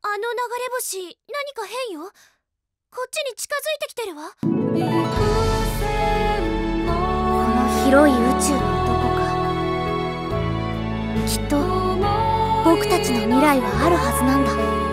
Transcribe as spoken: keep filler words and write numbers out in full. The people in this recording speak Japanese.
あの流れ星、何か変よ。こっちに近づいてきてるわ。この広い宇宙のどこか、きっと僕たちの未来はあるはずなんだ。